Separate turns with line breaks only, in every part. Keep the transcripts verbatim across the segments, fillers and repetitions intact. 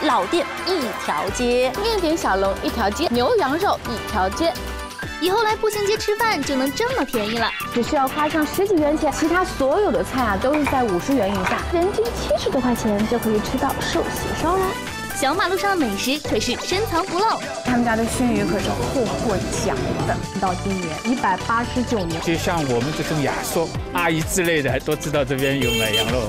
老店一条街，
面点小笼一条街，牛羊肉一条街。
以后来步行街吃饭就能这么便宜了，
只需要花上十几元钱，其他所有的菜啊都是在五十元以下，人均七十多块钱就可以吃到寿喜烧啦。
小马路上的美食可是深藏不露，
他们家的熏鱼可是获获奖的，
到今年一百八十九年。
就像我们这种雅叔、阿姨之类的，都知道这边有买羊肉。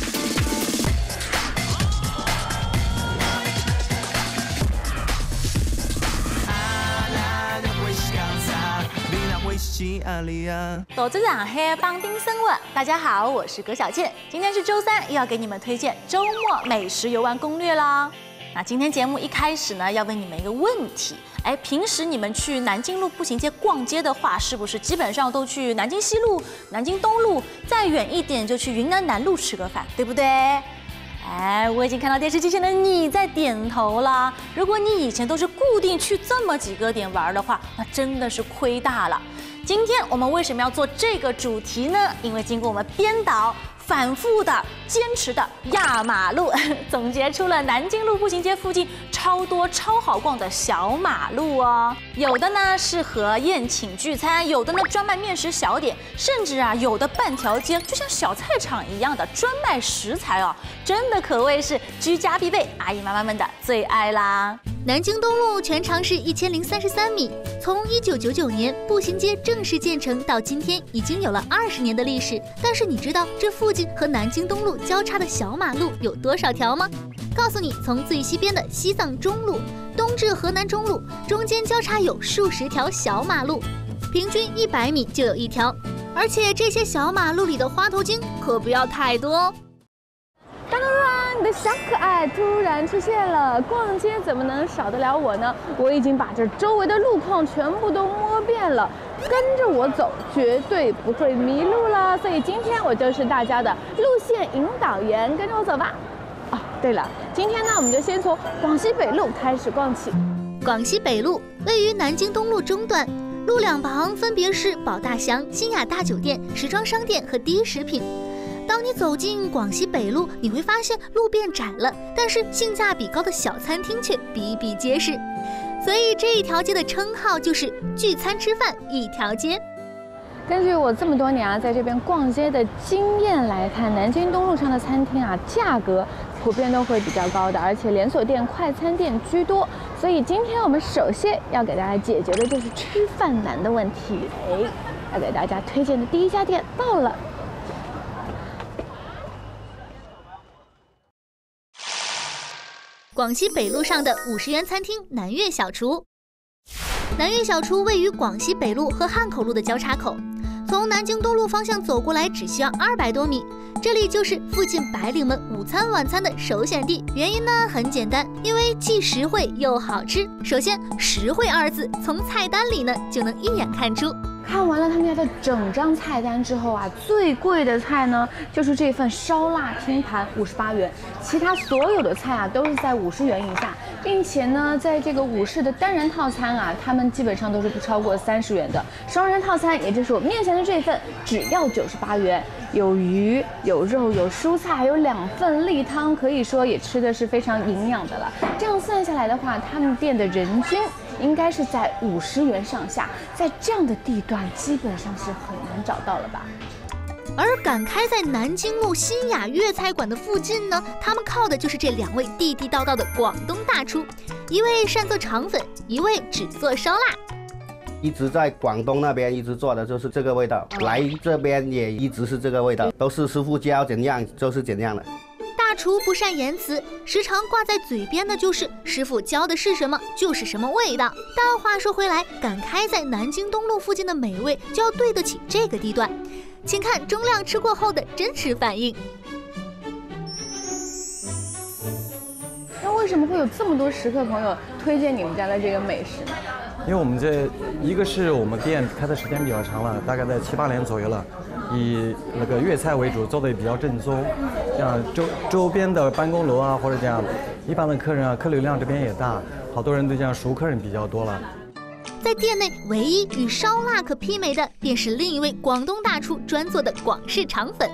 走着两黑帮丁生活，大家好，我是葛小倩。今天是周三，又要给你们推荐周末美食游玩攻略啦。那今天节目一开始呢，要问你们一个问题：哎，平时你们去南京路步行街逛街的话，是不是基本上都去南京西路、南京东路，再远一点就去云南南路吃个饭，对不对？哎，我已经看到电视机前的你在点头了。如果你以前都是固定去这么几个点玩的话，那真的是亏大了。今天我们为什么要做这个主题呢？因为经过我们编导反复的坚持的压马路，总结出了南京路步行街附近超多超好逛的小马路哦。有的呢是和宴请聚餐，有的呢专卖面食小点，甚至啊有的半条街就像小菜场一样的专卖食材哦，真的可谓是居家必备，阿姨妈妈们的最爱啦。
南京东路全长是一千零三十三米，从一九九九年步行街正式建成到今天，已经有了二十年的历史。但是你知道这附近和南京东路交叉的小马路有多少条吗？告诉你，从最西边的西藏中路东至河南中路，中间交叉有数十条小马路，平均一百米就有一条。而且这些小马路里的花头精可不要太多哦。
当当当，你的小可爱突然出现了！逛街怎么能少得了我呢？我已经把这周围的路况全部都摸遍了，跟着我走，绝对不会迷路了。所以今天我就是大家的路线引导员，跟着我走吧。哦，对了，今天呢，我们就先从广西北路开始逛起。
广西北路位于南京东路中段，路两旁分别是宝大祥、新雅大酒店、时装商店和第一食品。当你走进广西北路，你会发现路变窄了，但是性价比高的小餐厅却比比皆是，所以这一条街的称号就是聚餐吃饭一条街。
根据我这么多年啊在这边逛街的经验来看，南京东路上的餐厅啊，价格普遍都会比较高的，而且连锁店、快餐店居多。所以今天我们首先要给大家解决的就是吃饭难的问题。哎，要给大家推荐的第一家店到了。
广西北路上的五十元餐厅南粤小厨。南粤小厨位于广西北路和汉口路的交叉口，从南京东路方向走过来只需要二百多米，这里就是附近白领们午餐晚餐的首选地。原因呢很简单，因为既实惠又好吃。首先，实惠二字从菜单里呢就能一眼看出。
看完了他们家的整张菜单之后啊，最贵的菜呢就是这份烧腊拼盘五十八元，其他所有的菜啊都是在五十元以下，并且呢，在这个午市的单人套餐啊，他们基本上都是不超过三十元的。双人套餐，也就是我面前的这份，只要九十八元，有鱼、有肉、有蔬菜，还有两份例汤，可以说也吃的是非常营养的了。这样算下来的话，他们店的人均应该是在五十元上下，在这样的地段基本上是很难找到了吧。
而赶开在南京路新雅粤菜馆的附近呢，他们靠的就是这两位地地道道的广东大厨，一位擅做肠粉，一位只做烧腊。
一直在广东那边一直做的就是这个味道，来这边也一直是这个味道，都是师傅教怎样就是怎样的。
大厨不善言辞，时常挂在嘴边的就是师傅教的是什么就是什么味道。但话说回来，赶开在南京东路附近的美味就要对得起这个地段。请看钟亮吃过后的真实反应。
那为什么会有这么多食客朋友推荐你们家的这个美食呢？
因为我们这一个是我们店开的时间比较长了，大概在七八年左右了，以那个粤菜为主，做的也比较正宗。像周周边的办公楼啊，或者这样一般的客人啊，客流量这边也大，好多人都这样熟客人比较多了。
在店内唯一与烧腊可媲美的，便是另一位广东大厨专做的广式肠粉。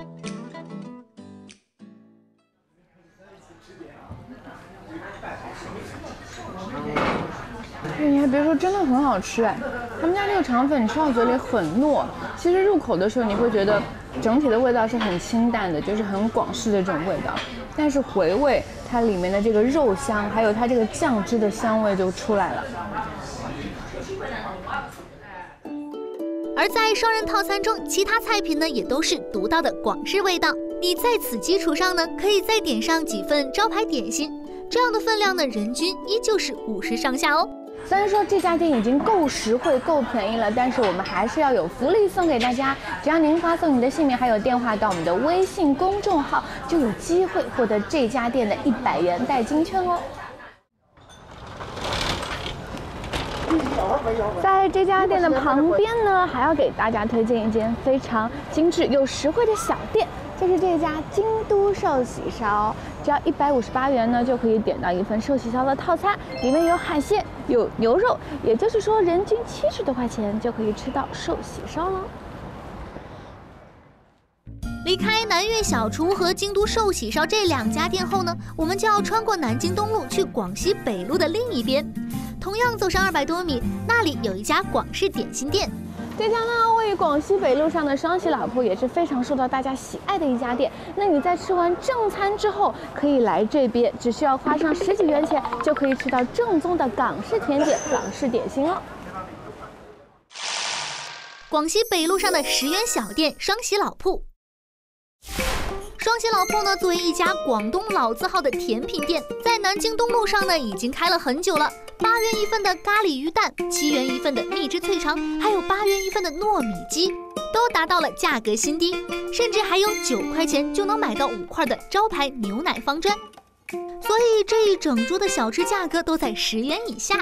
你还别说，真的很好吃哎！他们家这个肠粉，你吃到嘴里很糯，其实入口的时候你会觉得整体的味道是很清淡的，就是很广式的这种味道。但是回味它里面的这个肉香，还有它这个酱汁的香味就出来了。
而在双人套餐中，其他菜品呢也都是独到的广式味道。你在此基础上呢，可以再点上几份招牌点心，这样的分量呢，人均依旧是五十上下哦。
虽然说这家店已经够实惠、够便宜了，但是我们还是要有福利送给大家。只要您发送你的姓名还有电话到我们的微信公众号，就有机会获得这家店的一百元代金券哦。在这家店的旁边呢，还要给大家推荐一间非常精致又实惠的小店，就是这家京都寿喜烧。只要一百五十八元呢，就可以点到一份寿喜烧的套餐，里面有海鲜，有牛肉，也就是说人均七十多块钱就可以吃到寿喜烧了。
离开南粤小厨和京都寿喜烧这两家店后呢，我们就要穿过南京东路去广西北路的另一边。同样走上二百多米，那里有一家广式点心店。
这家呢，位于广西北路上的双喜老铺也是非常受到大家喜爱的一家店。那你在吃完正餐之后，可以来这边，只需要花上十几元钱，就可以吃到正宗的港式甜点、港式点心哦。
广西北路上的十元小店双喜老铺。双喜老铺呢，作为一家广东老字号的甜品店，在南京东路上呢已经开了很久了。八元一份的咖喱鱼蛋，七元一份的蜜汁脆肠，还有八元一份的糯米鸡，都达到了价格新低，甚至还有九块钱就能买到五块的招牌牛奶方砖。所以这一整桌的小吃价格都在十元以下。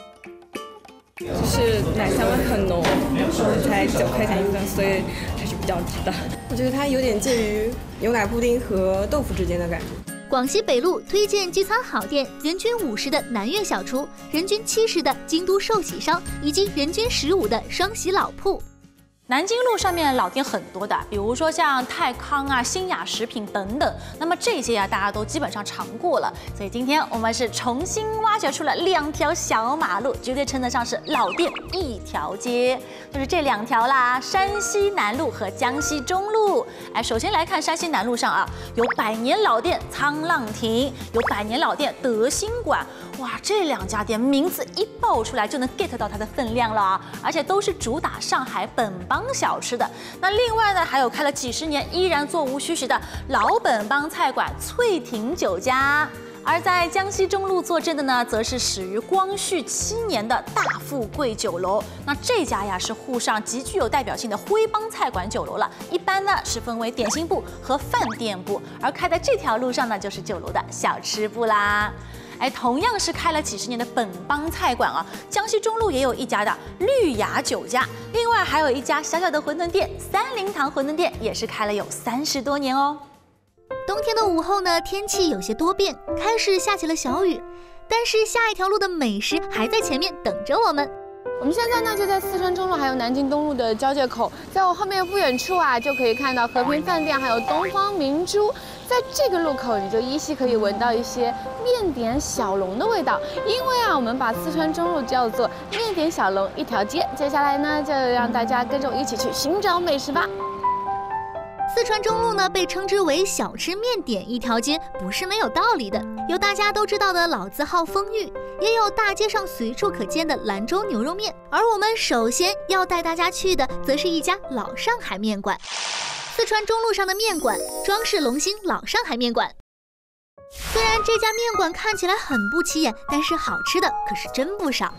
就是奶香味很浓，才九块钱一份，所以还是比较值的。我觉得它有点介于牛奶布丁和豆腐之间的感觉。
广西北路推荐聚餐好店，人均五十的南粤小厨，人均七十的京都寿喜烧，以及人均十五的双喜老铺。
南京路上面老店很多的，比如说像泰康啊、新雅食品等等。那么这些啊，大家都基本上尝过了。所以今天我们是重新挖掘出了两条小马路，绝对称得上是老店一条街，就是这两条啦，山西南路和江西中路。哎，首先来看山西南路上啊，有百年老店沧浪亭，有百年老店德兴馆。哇，这两家店名字一报出来就能 get 到它的分量了啊，而且都是主打上海本帮小吃的。那另外呢，还有开了几十年依然座无虚席的老本帮菜馆翠亭酒家。而在江西中路坐镇的呢，则是始于光绪七年的大富贵酒楼。那这家呀是沪上极具有代表性的徽帮菜馆酒楼了，一般呢是分为点心部和饭店部，而开在这条路上呢，就是酒楼的小吃部啦。哎，同样是开了几十年的本帮菜馆啊，江西中路也有一家的绿雅酒家，另外还有一家小小的馄饨店三灵堂馄饨店，也是开了有三十多年哦。
冬天的午后呢，天气有些多变，开始下起了小雨，但是下一条路的美食还在前面等着我们。
我们现在呢就在四川中路还有南京东路的交界口，在我后面不远处啊，就可以看到和平饭店还有东方明珠。在这个路口，你就依稀可以闻到一些面点小笼的味道，因为啊，我们把四川中路叫做面点小笼一条街。接下来呢，就让大家跟着我一起去寻找美食吧。
四川中路呢被称之为小吃面点一条街，不是没有道理的。有大家都知道的老字号丰裕，也有大街上随处可见的兰州牛肉面。而我们首先要带大家去的，则是一家老上海面馆。四川中路上的面馆，装饰龙兴老上海面馆。虽然这家面馆看起来很不起眼，但是好吃的可是真不少。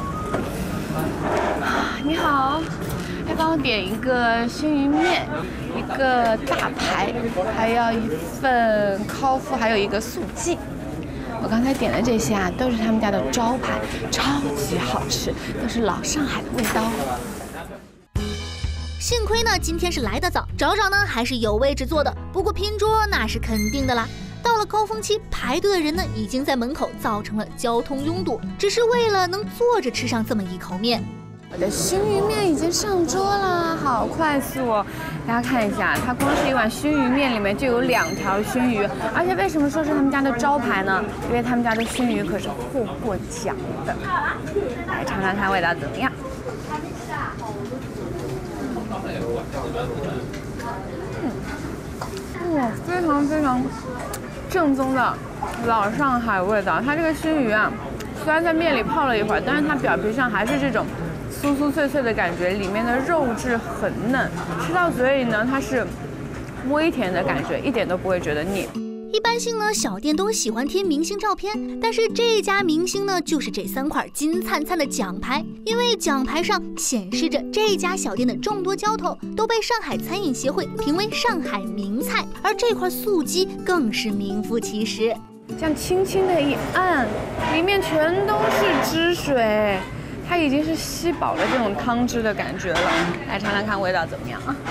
你好，要帮我点一个熏鱼面，一个大排，还要一份烤麸，还有一个素鸡。我刚才点的这些啊，都是他们家的招牌，超级好吃，都是老上海的味道。
幸亏呢，今天是来得早，找找呢还是有位置坐的。不过拼桌那是肯定的啦。到了高峰期，排队的人呢已经在门口造成了交通拥堵，只是为了能坐着吃上这么一口面。
我的熏鱼面已经上桌了，好快速哦！大家看一下，它光是一碗熏鱼面里面就有两条熏鱼，而且为什么说是他们家的招牌呢？因为他们家的熏鱼可是获过奖的。来尝尝看味道怎么样？嗯，哇，非常非常正宗的老上海味道。它这个熏鱼啊，虽然在面里泡了一会儿，但是它表皮上还是这种酥酥脆脆的感觉，里面的肉质很嫩，吃到嘴里呢，它是微甜的感觉，一点都不会觉得腻。
一般性呢，小店都喜欢贴明星照片，但是这家明星呢，就是这三块金灿灿的奖牌，因为奖牌上显示着这家小店的众多浇头都被上海餐饮协会评为上海名菜，而这块素鸡更是名副其实。
这样轻轻的一按，里面全都是汁水，它已经是吸饱了这种汤汁的感觉了。来尝尝看味道怎么样啊？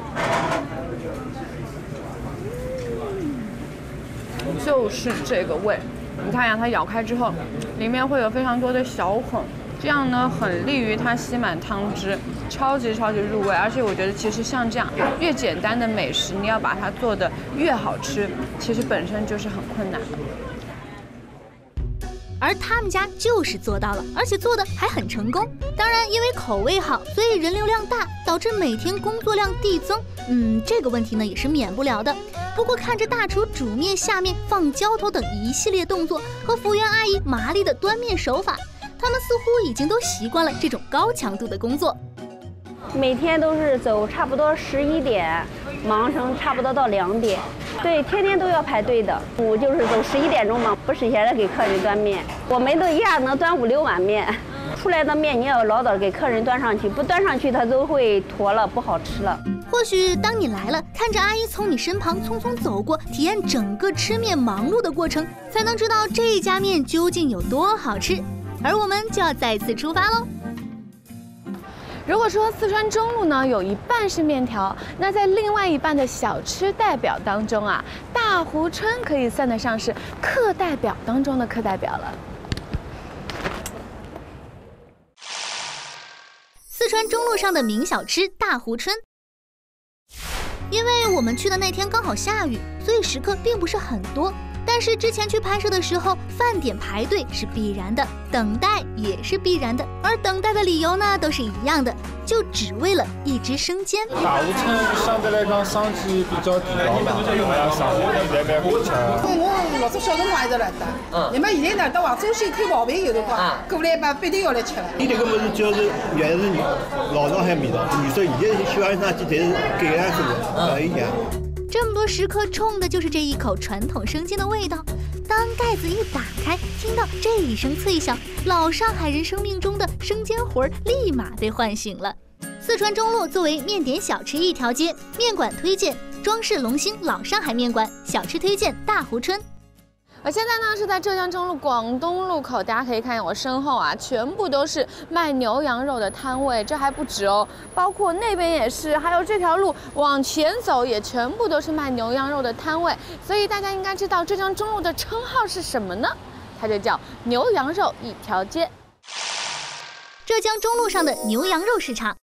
就是这个味，你看呀，它咬开之后，里面会有非常多的小孔，这样呢很利于它吸满汤汁，超级超级入味。而且我觉得其实像这样越简单的美食，你要把它做得越好吃，其实本身就是很困难的。
而他们家就是做到了，而且做的还很成功。当然，因为口味好，所以人流量大，导致每天工作量递增。嗯，这个问题呢也是免不了的。不过看着大厨煮面、下面、放浇头等一系列动作，和服务员阿姨麻利的端面手法，他们似乎已经都习惯了这种高强度的工作。
每天都是走差不多十一点，忙成差不多到两点。对，天天都要排队的。我就是走十一点钟嘛，不是闲着给客人端面，我们都一下能端五六碗面。出来的面你要老早给客人端上去，不端上去它都会坨了，不好吃了。
或许当你来了，看着阿姨从你身旁匆匆走过，体验整个吃面忙碌的过程，才能知道这家面究竟有多好吃。而我们就要再次出发喽。
如果说四川中路呢有一半是面条，那在另外一半的小吃代表当中啊，大湖春可以算得上是课代表当中的课代表了。
四川中路上的名小吃大湖春，因为我们去的那天刚好下雨，所以食客并不是很多。但是之前去拍摄的时候，饭点排队是必然的，等待也是必然的，而等待的理由呢都是一样的，就只为了一只生煎。
大湖春相对来讲商机比较提高嘛，上午一般般过吃。
我老早小辰光一直来的，那么现在呢，到黄州县开跑饭有辰光，过来吧必定要来吃了。
伊这个么子就是原是老上海味道，你说现在小孩上去侪是改良过的，不一样。
这么多食客冲的就是这一口传统生煎的味道。当盖子一打开，听到这一声脆响，老上海人生命中的生煎魂儿立马被唤醒了。四川中路作为面点小吃一条街，面馆推荐装饰龙兴老上海面馆，小吃推荐大湖春。
我现在呢是在浙江中路广东路口，大家可以看见我身后啊，全部都是卖牛羊肉的摊位，这还不止哦，包括那边也是，还有这条路往前走也全部都是卖牛羊肉的摊位。所以大家应该知道浙江中路的称号是什么呢？它就叫牛羊肉一条街。
浙江中路上的牛羊肉市场。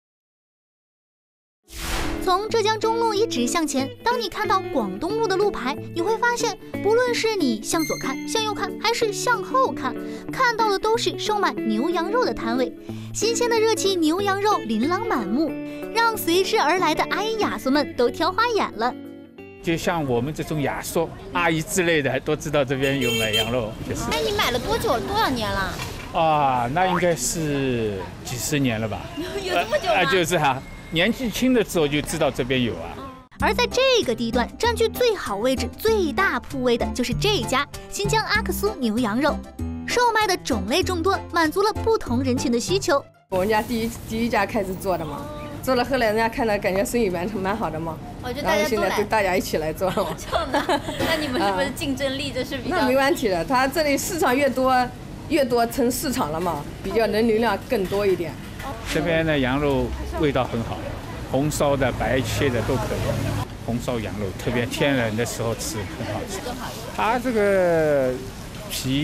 从浙江中路一直向前，当你看到广东路的路牌，你会发现，不论是你向左看、向右看，还是向后看，看到的都是售卖牛羊肉的摊位。新鲜的热气牛羊肉琳琅满目，让随之而来的阿姨雅叔们都挑花眼了。
就像我们这种雅叔、阿姨之类的，都知道这边有买羊肉，就是。
那你买了多久？多少年了？
啊，那应该是几十年了吧？
有这么久吗？
啊，就是哈。年纪轻的时候就知道这边有啊。
而在这个地段占据最好位置、最大铺位的就是这家新疆阿克苏牛羊肉，售卖的种类众多，满足了不同人群的需求。
我们家第一第一家开始做的嘛，做了后来人家看到感觉生意蛮蛮好的嘛，
哦，就
然后现在就大家一起来做了嘛。
那你们是不是竞争力这是比较？
那没问题的，它这里市场越多，越多成市场了嘛，比较人流量更多一点。
这边的羊肉味道很好，红烧的、白切的都可以。红烧羊肉特别天冷的时候吃很好吃。它这个皮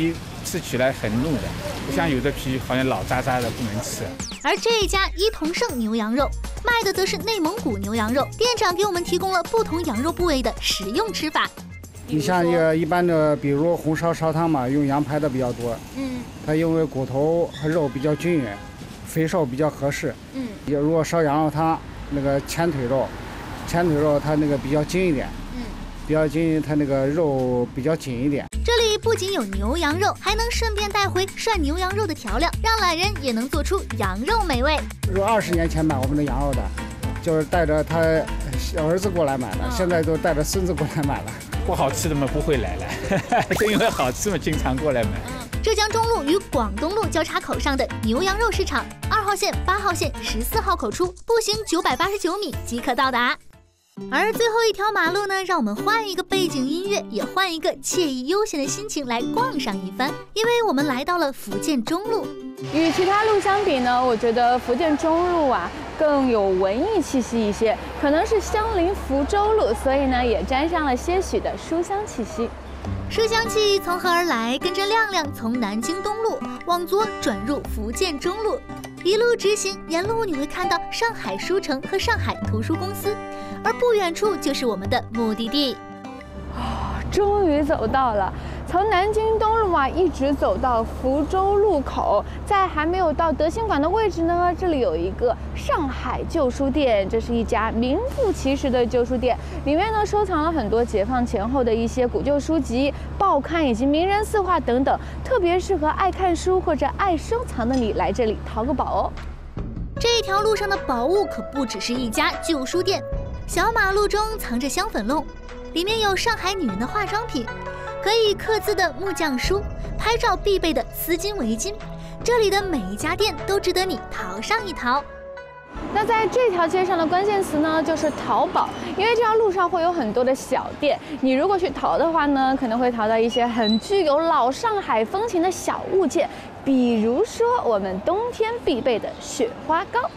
吃起来很嫩的，不像有的皮好像老渣渣的不能吃。
而这一家伊同盛牛羊肉卖的则是内蒙古牛羊肉，店长给我们提供了不同羊肉部位的食用吃法。
你像一个一般的，比如红烧烧汤嘛，用羊排的比较多。嗯，它因为骨头和肉比较均匀，肥瘦比较合适。嗯，如果烧羊肉汤，那个前腿肉，前腿肉它那个比较筋一点。嗯，比较筋，它那个肉比较紧一点。
这里不仅有牛羊肉，还能顺便带回涮牛羊肉的调料，让懒人也能做出羊肉美味。
如二十年前买我们的羊肉的，就是带着他儿子过来买的，嗯、现在都带着孙子过来买了。
不好吃的嘛不会来了，就因为好吃嘛经常过来买。
浙江中路与广东路交叉口上的牛羊肉市场，二号线、八号线、十四号口出，步行九百八十九米即可到达。而最后一条马路呢，让我们换一个背景音乐，也换一个惬意悠闲的心情来逛上一番，因为我们来到了福建中路。
与其他路相比呢，我觉得福建中路啊更有文艺气息一些，可能是相邻福州路，所以呢也沾上了些许的书香气息。
书香气从何而来？跟着亮亮从南京东路往左转入福建中路，一路直行，沿路你会看到上海书城和上海图书公司，而不远处就是我们的目的地。
哦，终于走到了。从南京东路啊一直走到福州路口，在还没有到德兴馆的位置呢，这里有一个上海旧书店，这是一家名副其实的旧书店，里面呢收藏了很多解放前后的一些古旧书籍、报刊以及名人字画等等，特别适合爱看书或者爱收藏的你来这里淘个宝哦。
这条路上的宝物可不只是一家旧书店，小马路中藏着香粉弄，里面有上海女人的化妆品，可以刻字的木匠书，拍照必备的丝巾围巾，这里的每一家店都值得你淘上一淘。
那在这条街上的关键词呢，就是淘宝，因为这条路上会有很多的小店，你如果去淘的话呢，可能会淘到一些很具有老上海风情的小物件，比如说我们冬天必备的雪花膏。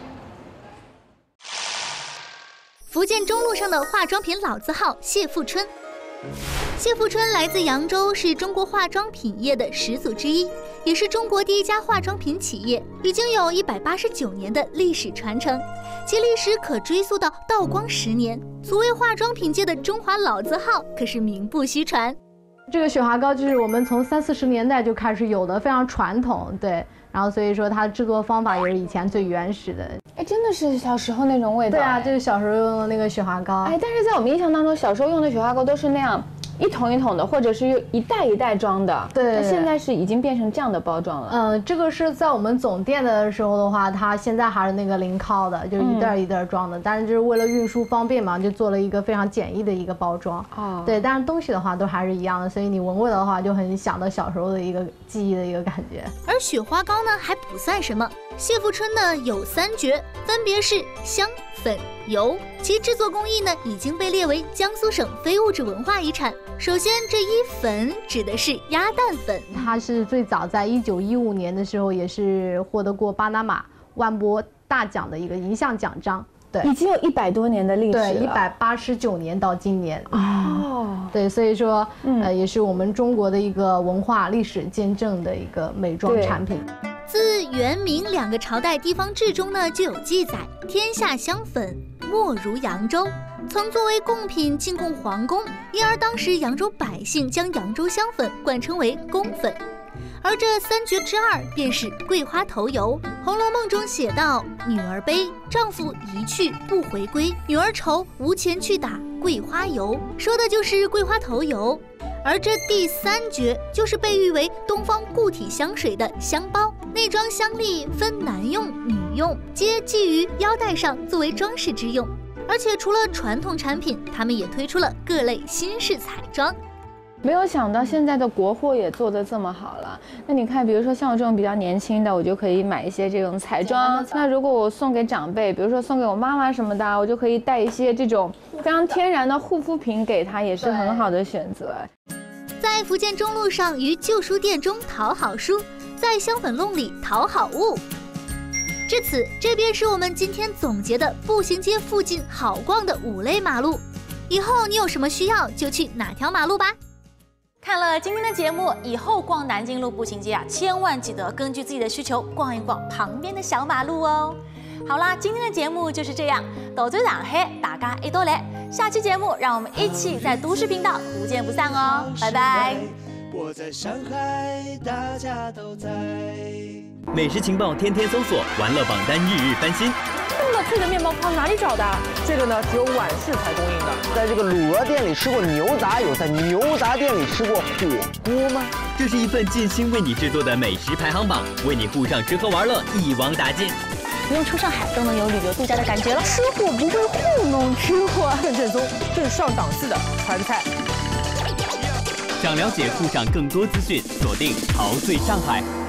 福建中路上的化妆品老字号谢富春。谢富春来自扬州，是中国化妆品业的始祖之一，也是中国第一家化妆品企业，已经有一百八十九年的历史传承，其历史可追溯到道光十年。所谓化妆品界的中华老字号，可是名不虚传。
这个雪花膏就是我们从三四十年代就开始有的，非常传统，对。然后所以说它的制作方法也是以前最原始的。
哎，真的是小时候那种味道。
对啊，就是小时候用的那个雪花膏。
哎，但是在我们印象当中，小时候用的雪花膏都是那样一桶一桶的，或者是一袋一袋装的。
对，
那现在是已经变成这样的包装了。
嗯，这个是在我们总店的时候的话，它现在还是那个零靠的，就是一袋一袋装的。嗯、但是就是为了运输方便嘛，就做了一个非常简易的一个包装。哦。对，但是东西的话都还是一样的，所以你闻味的话就很想到小时候的一个记忆的一个感觉。
而雪花膏呢还不算什么，谢富春呢有三绝，分别是香、粉、油，其制作工艺呢已经被列为江苏省非物质文化遗产。首先，这一粉指的是鸭蛋粉，
它是最早在一九一五年的时候，也是获得过巴拿马万博大奖的一个银像奖章。对，
已经有一百多年的历史了。
对，一百八十九年到今年。哦，对，所以说，嗯、呃，也是我们中国的一个文化历史见证的一个美妆产品。
自元明两个朝代地方志中呢就有记载，天下香粉莫如扬州，曾作为贡品进贡皇宫，因而当时扬州百姓将扬州香粉冠称为宫粉。而这三绝之二便是桂花头油。《红楼梦》中写道：女儿悲，丈夫一去不回归，女儿愁，无钱去打桂花油，说的就是桂花头油。而这第三绝就是被誉为东方固体香水的香包，内装香粒分男用、女用，皆系于腰带上作为装饰之用。而且除了传统产品，他们也推出了各类新式彩妆。
没有想到现在的国货也做得这么好了。那你看，比如说像我这种比较年轻的，我就可以买一些这种彩妆。那如果我送给长辈，比如说送给我妈妈什么的，我就可以带一些这种非常天然的护肤品给她，也是很好的选择。
在福建中路上于旧书店中淘好书，在香粉弄里淘好物。至此，这便是我们今天总结的步行街附近好逛的五类马路。以后你有什么需要，就去哪条马路吧。
看了今天的节目，以后逛南京路步行街啊，千万记得根据自己的需求逛一逛旁边的小马路哦。好啦，今天的节目就是这样，斗嘴上海，大家一道来。下期节目让我们一起在都市频道不见不散哦，拜拜。
我在上海，大家都在。
美食情报天天搜索，玩乐榜单日日翻新。
这么脆的面包糠哪里找的？这个呢，只有晚市才供应的。
在这个鲁鹅店里吃过牛杂，有在牛杂店里吃过火锅吗？
这是一份尽心为你制作的美食排行榜，为你沪上吃喝玩乐一网打尽。
不用出上海都能有旅游度假的感觉了。
吃货不会糊弄吃货，更正宗、更上档次的川菜。
想了解沪上更多资讯，锁定《陶醉上海》。